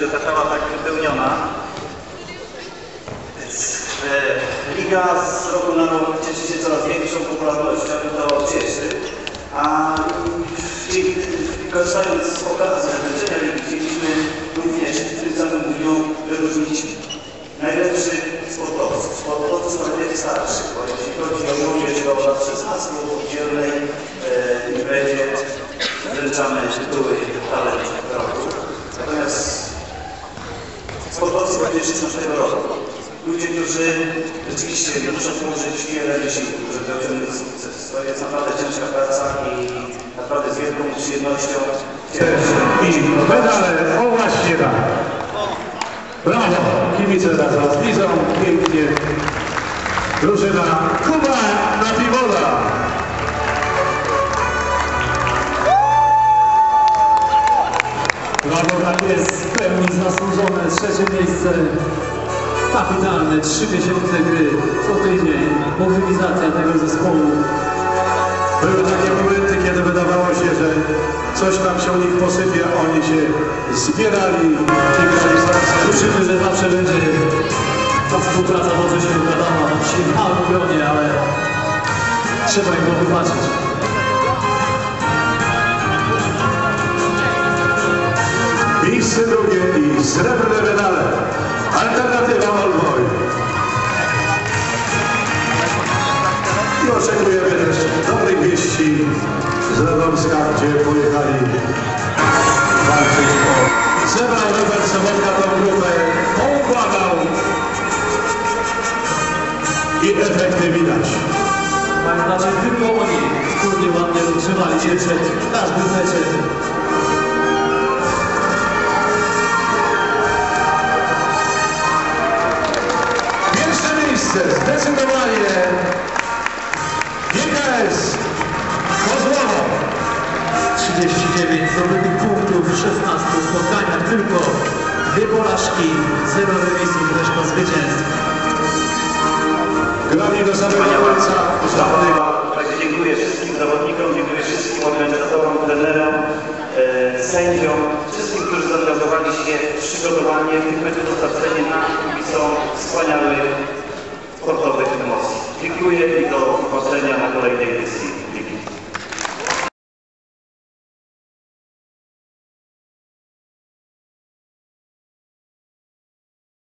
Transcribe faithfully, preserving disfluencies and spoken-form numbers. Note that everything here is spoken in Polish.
że została tak wypełniona. Liga z roku na rok cieszy się coraz większą popularnością i to cieszy. A korzystając z okazji zakończenia ligi, chcieliśmy również w tym samym dniu wyróżnić najlepszych sportowców, sportowców nawet starszych, bo jeśli chodzi o młodzież do lat szesnastu w oddzielnej e, imprezie wręczamy tytuły talent roku. Natomiast sportowcy dwa tysiące szesnastego roku, ludzie, którzy rzeczywiście muszą włożyć wiele wysiłku, żeby osiągnąć sukces. To jest naprawdę ciężka praca i naprawdę z wielką przyjemnością I medale, o właśnie tak. Brawo, kibice nas was widzą, pięknie. Drużyna Kuba Napiwola. Brawo, tak jest, w pełni zasłużone trzecie miejsce. Kapitalne, trzy miesiące gry co tydzień, mobilizacja tego zespołu. Były takie momenty, kiedy wydawało się, że coś tam się u nich posypie, oni się zbierali i grali serce. Liczymy, że zawsze będzie ta współpraca dobrze się układała. Dzisiaj w małym gronie, ale trzeba im to wybaczyć. Miejsce drugie i srebrne medale. Alternatywa Olboj. I oczekujemy też dobrych wieści z Radomska, gdzie pojechali walczyć o... Zebrał Robert Sobotka tą grupę, poukładał i efekty widać. Pamiętacie, tylko oni wspólnie ładnie utrzymali się przed każdym meczem. Zdecydowanie G K S Kozłowo. trzydzieści dziewięć zdobytych punktów w szesnastu spotkaniach, tylko dwie porażki, zero remisów, reszta zwycięstw. Grali do samego końca. Także dziękuję wszystkim zawodnikom, dziękuję wszystkim organizatorom, trenerom, e, sędziom, wszystkim, którzy zaangażowali się w przygotowanie tych meczów, dostarczenie nam są wspaniałych sportowych emocji. Dziękuję i do zobaczenia na kolejnej edycji.